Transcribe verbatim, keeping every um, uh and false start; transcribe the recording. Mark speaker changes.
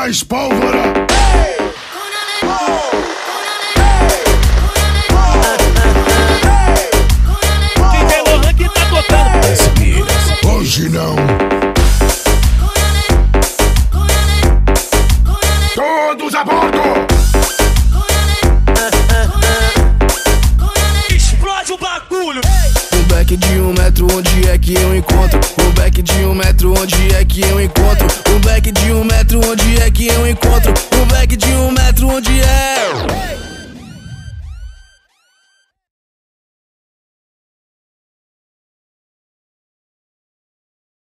Speaker 1: mais pólvora.
Speaker 2: D J Lorran que tá tocando.
Speaker 1: Hoje não. Todos a bordo.
Speaker 2: Explode o bagulho.
Speaker 3: Um back de um metro, onde é que eu encontro? Um back de um metro, onde é que eu encontro? Um back de um metro, onde é que eu encontro? Um back de um metro, onde é